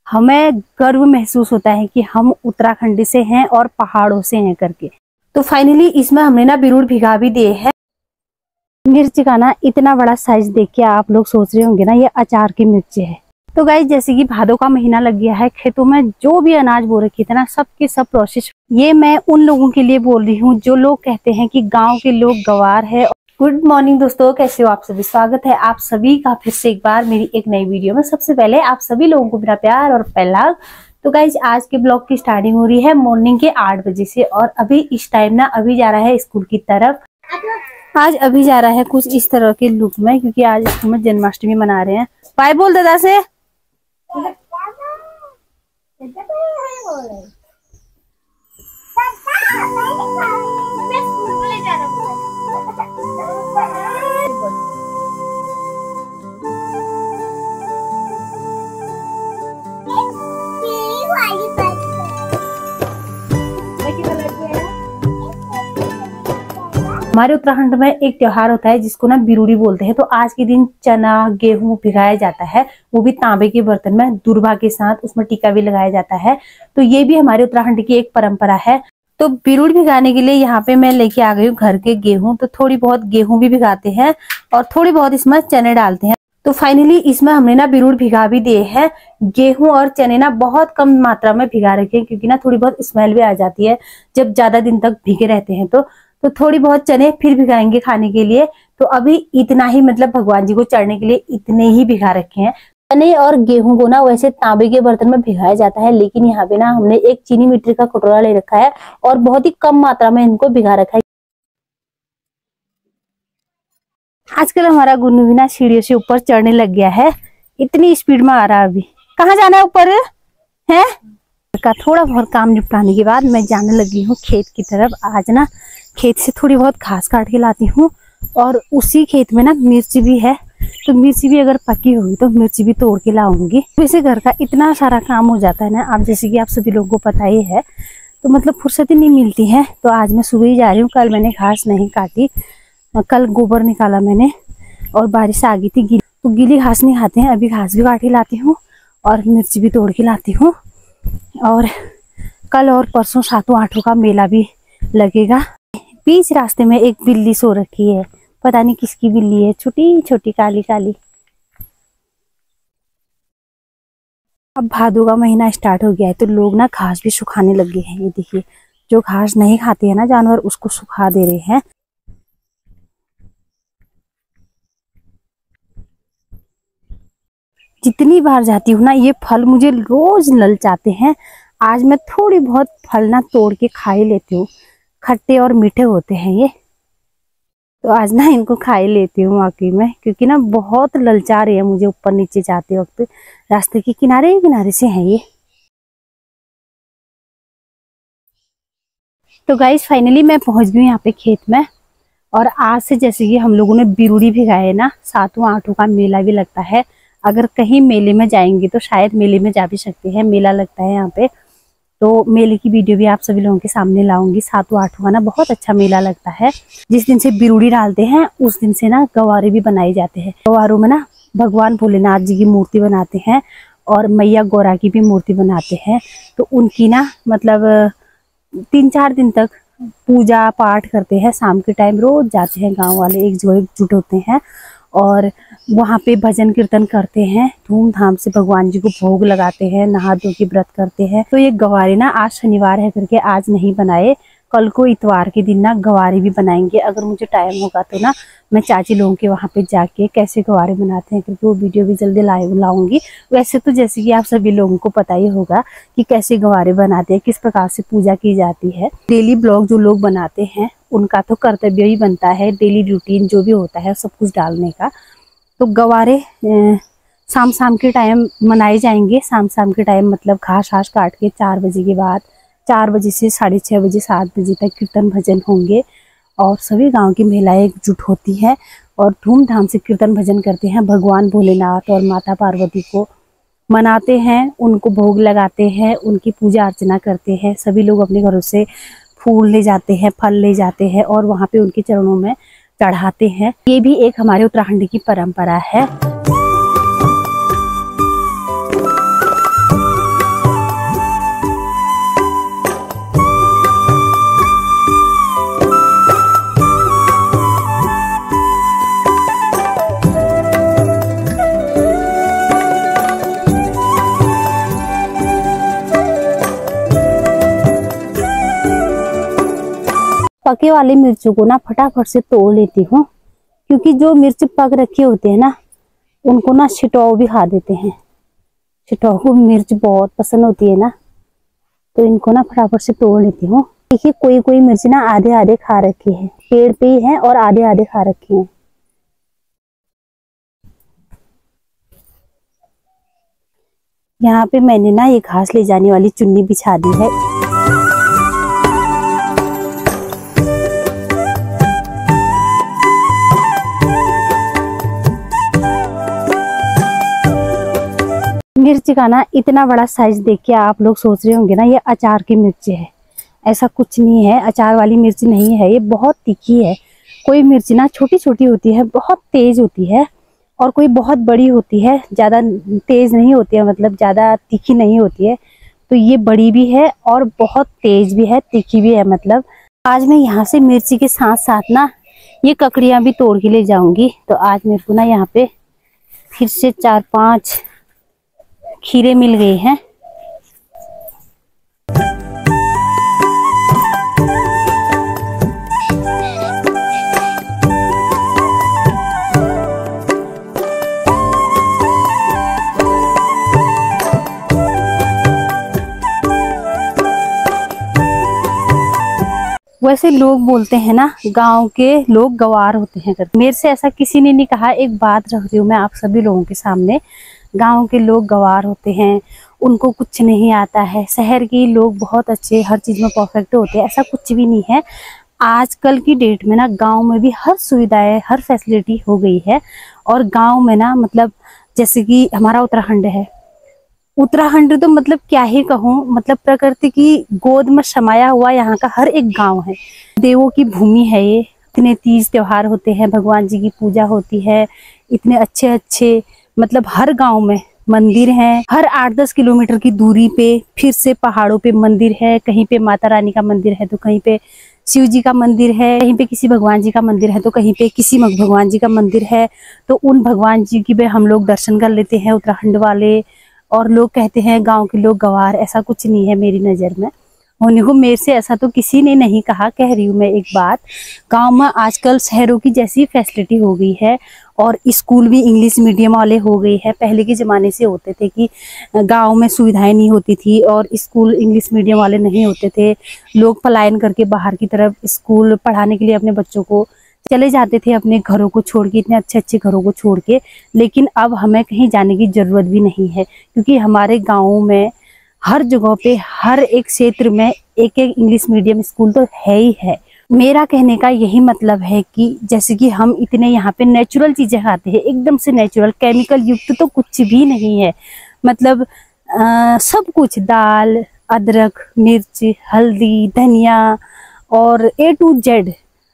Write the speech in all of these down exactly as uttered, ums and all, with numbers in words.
हमें गर्व महसूस होता है कि हम उत्तराखंड से हैं और पहाड़ों से हैं करके। तो फाइनली इसमें हमने ना बिरूड़ भिगा भी दिए हैं। मिर्च का ना इतना बड़ा साइज देख के आप लोग सोच रहे होंगे ना ये अचार की मिर्च है। तो गाइस जैसे कि भादों का महीना लग गया है, खेतों में जो भी अनाज बो रखी था ना सब के सब प्रोसेस, ये मैं उन लोगों के लिए बोल रही हूँ जो लोग कहते हैं कि गांव के लोग गंवार है। गुड मॉर्निंग दोस्तों, कैसे हो आप सभी। स्वागत है आप सभी का फिर से एक बार मेरी एक नई वीडियो में। सबसे पहले आप सभी लोगों को मेरा प्यार और फैलाव। तो गाइज आज के ब्लॉग की स्टार्टिंग हो रही है मॉर्निंग के आठ बजे से, और अभी इस टाइम ना अभी जा रहा है स्कूल की तरफ। आज अभी जा रहा है कुछ इस तरह के लुक में, क्योंकि आज स्कूल में जन्माष्टमी मना रहे हैं। बाय बोल दादा से। हमारे उत्तराखंड में एक त्योहार होता है जिसको ना बिरूड़ी बोलते हैं। तो आज के दिन चना गेहूं भिगाया जाता है, वो भी तांबे के बर्तन में दूर्वा के साथ, उसमें टीका भी लगाया जाता है। तो ये भी हमारे उत्तराखंड की एक परंपरा है। तो बिरूड़ी भिगाने के लिए यहाँ पे मैं लेके आ गई हूँ घर के गेहूं। तो थोड़ी बहुत गेहूं भी भिगाते हैं और थोड़ी बहुत इसमें चने डालते हैं। तो फाइनली इसमें हमने ना बिरूड़ भिगा भी दिए हैं। गेहूं और चने ना बहुत कम मात्रा में भिगा रखे हैं, क्योंकि ना थोड़ी बहुत स्मेल भी आ जाती है जब ज्यादा दिन तक भीगे रहते हैं। तो तो थोड़ी बहुत चने फिर भिगाएंगे खाने के लिए। तो अभी इतना ही, मतलब भगवान जी को चढ़ने के लिए इतने ही भिगा रखे हैं। चने और गेहूं को ना वैसे तांबे के बर्तन में भिगाया जाता है, लेकिन यहाँ पे ना हमने एक चीनी मिट्टी का कटोरा ले रखा है और बहुत ही कम मात्रा में इनको भिगा रखा है। आजकल हमारा गुन्नू भी ना सीढ़ियों से ऊपर चढ़ने लग गया है, इतनी स्पीड में आ रहा है। अभी कहाँ जाना है ऊपर है का थोड़ा बहुत काम निपटाने के बाद मैं जाने लगी हूँ खेत की तरफ। आज ना खेत से थोड़ी बहुत घास काट के लाती हूँ, और उसी खेत में ना मिर्ची भी है। तो मिर्ची भी अगर पकी होगी तो मिर्ची भी तोड़ के लाऊंगी। वैसे घर का इतना सारा काम हो जाता है ना, आप जैसे कि आप सभी लोगों को पता ही है, तो मतलब फुर्सत ही नहीं मिलती है। तो आज मैं सुबह ही जा रही हूँ। कल मैंने घास नहीं काटी, कल गोबर निकाला मैंने, और बारिश आ गई थी गीली, तो गीली घास नहीं खाते हैं। अभी घास भी काट के लाती हूँ और मिर्ची भी तोड़ के लाती हूँ। और कल और परसों सातों आठों का मेला भी लगेगा। बीच रास्ते में एक बिल्ली सो रखी है, पता नहीं किसकी बिल्ली है, छोटी छोटी काली काली। अब भादों का महीना स्टार्ट हो गया है, तो लोग ना घास भी सुखाने लगे हैं। ये देखिए, जो घास नहीं खाते हैं ना जानवर, उसको सुखा दे रहे हैं। जितनी बार जाती हूँ ना ये फल मुझे रोज ललचाते हैं। आज मैं थोड़ी बहुत फल ना तोड़ के खा ही लेती हूँ, खट्टे और मीठे होते हैं ये। तो आज ना इनको खा ही लेती हूँ वाकई में, क्योंकि ना बहुत ललचा रही है मुझे ऊपर नीचे जाते वक्त। रास्ते के किनारे किनारे से हैं ये। तो गाइस फाइनली मैं पहुंच गई यहाँ पे खेत में। और आज से जैसे कि हम लोगों ने बिरूड़ी भिगाए ना, सातों आठों का मेला भी लगता है। अगर कहीं मेले में जाएंगे तो शायद मेले में जा भी सकते हैं, मेला लगता है यहाँ पे। तो मेले की वीडियो भी आप सभी लोगों के सामने लाऊंगी। सातों आठों का ना बहुत अच्छा मेला लगता है। जिस दिन से बिरूड़ी डालते हैं उस दिन से ना गवारे भी बनाए जाते हैं। गवारों में ना भगवान भोलेनाथ जी की मूर्ति बनाते हैं और मैया गौरा की भी मूर्ति बनाते हैं। तो उनकी ना मतलब तीन चार दिन तक पूजा पाठ करते हैं। शाम के टाइम रोज जाते हैं गाँव वाले, एक जगह एकजुट होते हैं और वहाँ पे भजन कीर्तन करते हैं। धूमधाम से भगवान जी को भोग लगाते हैं, नहा धो के व्रत करते हैं। तो ये गवारे ना आज शनिवार है करके आज नहीं बनाए, कल को इतवार के दिन ना गवारे भी बनाएंगे। अगर मुझे टाइम होगा तो ना मैं चाची लोगों के वहाँ पे जाके कैसे गवारे बनाते हैं, क्योंकि वो वीडियो भी जल्दी लाइव लाऊंगी। वैसे तो जैसे कि आप सभी लोगों को पता ही होगा कि कैसे गवारे बनाते हैं, किस प्रकार से पूजा की जाती है। डेली ब्लॉग जो लोग बनाते हैं उनका तो कर्तव्य ही बनता है डेली रूटीन जो भी होता है सब कुछ डालने का। तो गवारे शाम शाम के टाइम मनाए जाएंगे। शाम शाम के टाइम मतलब घास घास काट के चार बजे के बाद, चार बजे से साढ़े छः बजे सात बजे तक कीर्तन भजन होंगे और सभी गांव की महिलाएं एकजुट होती हैं और धूमधाम से कीर्तन भजन करते हैं। भगवान भोलेनाथ और माता पार्वती को मनाते हैं, उनको भोग लगाते हैं, उनकी पूजा अर्चना करते हैं। सभी लोग अपने घरों से फूल ले जाते हैं, फल ले जाते हैं और वहाँ पे उनके चरणों में चढ़ाते हैं। ये भी एक हमारे उत्तराखंड की परंपरा है। पके वाले मिर्चों को ना फटाफट से तोड़ लेती हूँ, क्योंकि जो मिर्च पक रखे होते हैं ना उनको ना छिटौ भी खा देते हैं। छिटौ को मिर्च बहुत पसंद होती है ना, तो इनको ना फटाफट से तोड़ लेती हूँ। देखिए कोई कोई मिर्च ना आधे आधे खा रखी है, पेड़ पे ही है और आधे आधे खा रखी है। यहाँ पे मैंने ना ये घास ले जाने वाली चुन्नी बिछा दी है। मिर्च का ना इतना बड़ा साइज देख के आप लोग सोच रहे होंगे ना ये अचार की मिर्च है। ऐसा कुछ नहीं है, अचार वाली मिर्च नहीं है, ये बहुत तीखी है। कोई मिर्च ना छोटी छोटी होती है, बहुत तेज होती है, और कोई बहुत बड़ी होती है, ज़्यादा तेज नहीं होती है, मतलब ज़्यादा तीखी नहीं होती है। तो ये बड़ी भी है और बहुत तेज भी है, तीखी भी है। मतलब आज मैं यहाँ से मिर्ची के साथ साथ ना ये ककड़ियाँ भी तोड़ के ले जाऊंगी। तो आज मेरे को ना यहाँ पे फिर से चार पांच खीरे मिल गए हैं। वैसे लोग बोलते हैं ना गांव के लोग गवार होते हैं करके, मेरे से ऐसा किसी ने नहीं कहा। एक बात रख रही हूँ मैं आप सभी लोगों के सामने, गांव के लोग गवार होते हैं, उनको कुछ नहीं आता है। शहर के लोग बहुत अच्छे, हर चीज़ में परफेक्ट होते हैं, ऐसा कुछ भी नहीं है। आजकल की डेट में ना गांव में भी हर सुविधाएं, हर फैसिलिटी हो गई है। और गांव में ना मतलब जैसे कि हमारा उत्तराखंड है, उत्तराखंड तो मतलब क्या ही कहूँ, मतलब प्रकृति की गोद में समाया हुआ यहाँ का हर एक गांव है। देवों की भूमि है ये। इतने तीज त्योहार होते हैं, भगवान जी की पूजा होती है, इतने अच्छे अच्छे, मतलब हर गांव में मंदिर हैं। हर आठ दस किलोमीटर की दूरी पे फिर से पहाड़ों पे मंदिर है। कहीं पे माता रानी का मंदिर है तो कहीं पे शिव जी का मंदिर है, कहीं पे किसी भगवान जी का मंदिर है तो कहीं पे किसी भगवान जी का मंदिर है। तो उन भगवान जी की भी हम लोग दर्शन कर लेते हैं उत्तराखंड वाले। और लोग कहते हैं गांव के लोग गवार, ऐसा कुछ नहीं है मेरी नज़र में। होने को मेरे से ऐसा तो किसी ने नहीं कहा। कह रही हूँ मैं एक बात, गांव में आजकल शहरों की जैसी फैसिलिटी हो गई है, और स्कूल भी इंग्लिश मीडियम वाले हो गई है। पहले के ज़माने से होते थे कि गांव में सुविधाएं नहीं होती थी और स्कूल इंग्लिश मीडियम वाले नहीं होते थे। लोग पलायन करके बाहर की तरफ स्कूल पढ़ाने के लिए अपने बच्चों को चले जाते थे, अपने घरों को छोड़ के, इतने अच्छे अच्छे घरों को छोड़ के। लेकिन अब हमें कहीं जाने की ज़रूरत भी नहीं है, क्योंकि हमारे गाँव में हर जगह पे, हर एक क्षेत्र में एक एक इंग्लिश मीडियम स्कूल तो है ही है। मेरा कहने का यही मतलब है कि जैसे कि हम इतने यहाँ पे नेचुरल चीज़ें खाते हैं, एकदम से नेचुरल, केमिकल युक्त तो कुछ भी नहीं है। मतलब आ, सब कुछ, दाल, अदरक, मिर्च, हल्दी, धनिया और ए टू जेड।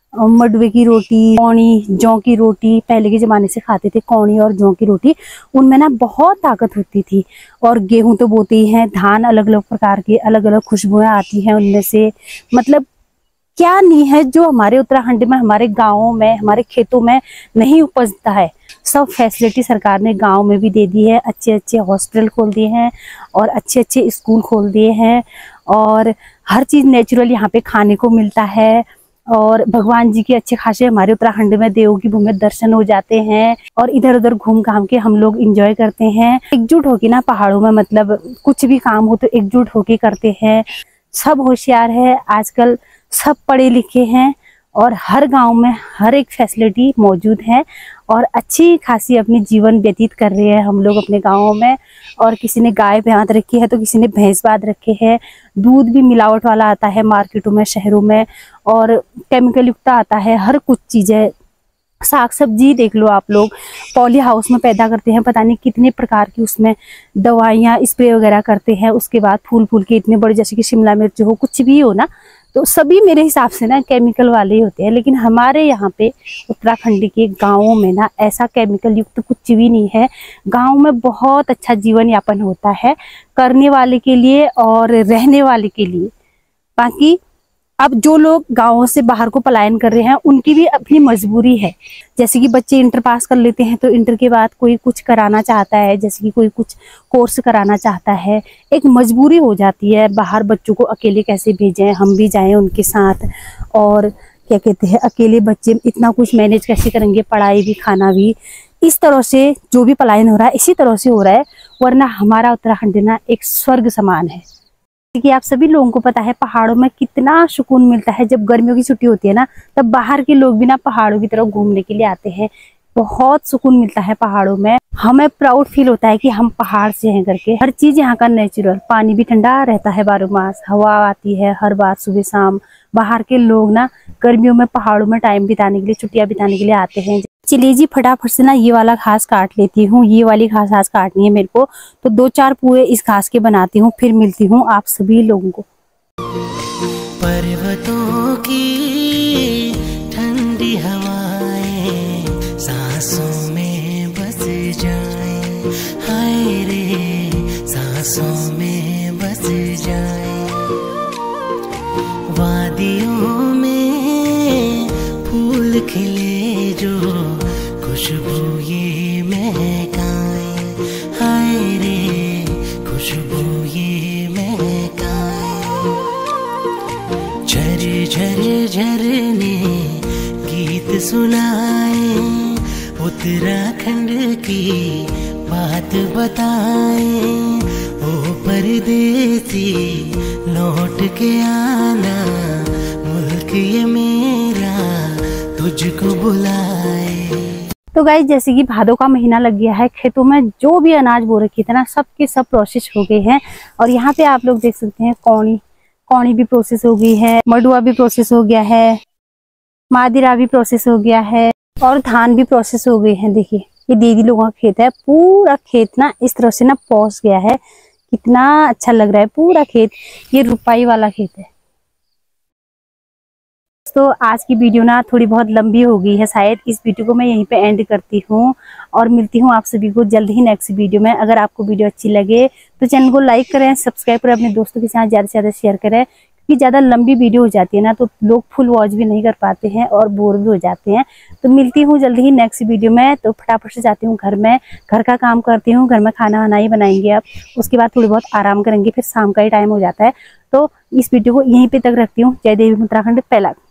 मडवे की रोटी, कौड़ी, जौ की रोटी, पहले के ज़माने से खाते थे कौड़ी और जौ की रोटी। उनमें ना बहुत ताकत होती थी। और गेहूं तो बोते ही हैं, धान अलग अलग प्रकार के, अलग अलग खुशबुएं आती हैं उनमें से। मतलब क्या नहीं है जो हमारे उत्तराखंड में, हमारे गाँवों में, हमारे खेतों में नहीं उपजता है। सब फैसिलिटी सरकार ने गांव में भी दे दी है। अच्छे अच्छे हॉस्पिटल खोल दिए हैं और अच्छे अच्छे स्कूल खोल दिए हैं, और हर चीज़ नेचुरल यहाँ पे खाने को मिलता है। और भगवान जी के अच्छे खासे हमारे उत्तराखंड में देवों की भूमि में दर्शन हो जाते हैं, और इधर उधर घूम घाम के हम लोग एंजॉय करते हैं। एकजुट होके ना पहाड़ों में, मतलब कुछ भी काम हो तो एकजुट होके करते हैं। सब होशियार है आजकल, सब पढ़े लिखे हैं, और हर गांव में हर एक फैसिलिटी मौजूद है, और अच्छी खासी अपनी जीवन व्यतीत कर रहे हैं हम लोग अपने गाँवों में। और किसी ने गाय बांध रखी है तो किसी ने भैंस बांध रखे हैं। दूध भी मिलावट वाला आता है मार्केटों में, शहरों में, और केमिकल युक्त आता है हर कुछ चीज़ें। साग सब्जी देख लो आप लोग, पॉली हाउस में पैदा करते हैं, पता नहीं कितने प्रकार की उसमें दवाइयाँ स्प्रे वगैरह करते हैं। उसके बाद फूल फूल के इतने बड़े, जैसे कि शिमला मिर्च हो, कुछ भी हो ना, तो सभी मेरे हिसाब से ना केमिकल वाले ही होते हैं। लेकिन हमारे यहाँ पे उत्तराखंड के गाँवों में ना ऐसा केमिकल युक्त कुछ भी नहीं है। गाँव में बहुत अच्छा जीवन यापन होता है, करने वाले के लिए और रहने वाले के लिए। बाकी अब जो लोग गाँव से बाहर को पलायन कर रहे हैं उनकी भी अपनी मजबूरी है। जैसे कि बच्चे इंटर पास कर लेते हैं तो इंटर के बाद कोई कुछ कराना चाहता है, जैसे कि कोई कुछ कोर्स कराना चाहता है, एक मजबूरी हो जाती है। बाहर बच्चों को अकेले कैसे भेजें, हम भी जाएं उनके साथ, और क्या कहते हैं अकेले बच्चे इतना कुछ मैनेज कैसे करेंगे, पढ़ाई भी खाना भी। इस तरह से जो भी पलायन हो रहा है इसी तरह से हो रहा है, वरना हमारा उत्तराखंड ना एक स्वर्ग समान है। कि आप सभी लोगों को पता है पहाड़ों में कितना सुकून मिलता है। जब गर्मियों की छुट्टी होती है ना, तब बाहर के लोग भी ना पहाड़ों की तरफ घूमने के लिए आते हैं। बहुत सुकून मिलता है पहाड़ों में, हमें प्राउड फील होता है कि हम पहाड़ से हैं करके। हर चीज यहाँ का नेचुरल, पानी भी ठंडा रहता है बारह मास, हवा आती है हर बार सुबह शाम। बाहर के लोग ना गर्मियों में पहाड़ों में टाइम बिताने के लिए, छुट्टियां बिताने के लिए आते हैं। चलिए जी फटाफट से ना ये वाला घास काट लेती हूँ, ये वाली घास आज काटनी है मेरे को, तो दो चार पूरे इस घास के बनाती हूँ, फिर मिलती हूँ आप सभी लोगों को। पर्वतों की ठंडी हवाएं सांसों में बस जाएं, हाय रे सांसों में बस जाएं। वादियों में फूल खिले जो खुशबू ये महकाए, हाय रे खुशबू ये महकाए। झर झर झरने गीत सुनाए, उत्तराखंड की बात बताए। ओ परदेसी लौट के आना, मुल्क ये मेरा तुझको बुलाए। तो गाइस जैसे कि भादों का महीना लग गया है, खेतों में जो भी अनाज बो रखी थी ना सब के सब प्रोसेस हो गए हैं। और यहाँ पे आप लोग देख सकते हैं कौड़ी कौड़ी भी प्रोसेस हो गई है, मडुआ भी प्रोसेस हो गया है, मादिरा भी प्रोसेस हो गया है, और धान भी प्रोसेस हो गए हैं। देखिए ये दीदी लोगों का खेत है, पूरा खेत ना इस तरह से ना पहुंच गया है, कितना अच्छा लग रहा है पूरा खेत। ये रुपाई वाला खेत है। तो आज की वीडियो ना थोड़ी बहुत लंबी हो गई है शायद, इस वीडियो को मैं यहीं पे एंड करती हूँ और मिलती हूँ आप सभी को जल्द ही नेक्स्ट वीडियो में। अगर आपको वीडियो अच्छी लगे तो चैनल को लाइक करें, सब्सक्राइब करें, अपने दोस्तों के साथ ज़्यादा से ज़्यादा शेयर करें, क्योंकि ज़्यादा लंबी वीडियो हो जाती है ना तो लोग फुल वॉच भी नहीं कर पाते हैं और बोर भी हो जाते हैं। तो मिलती हूँ जल्द ही नेक्स्ट वीडियो में। तो फटाफट से जाती हूँ घर में, घर का काम करती हूँ, घर में खाना वाना ही बनाएंगे अब, उसके बाद थोड़ी बहुत आराम करेंगे, फिर शाम का ही टाइम हो जाता है। तो इस वीडियो को यहीं पे तक रखती हूँ। जय देवी उत्तराखंड पहला।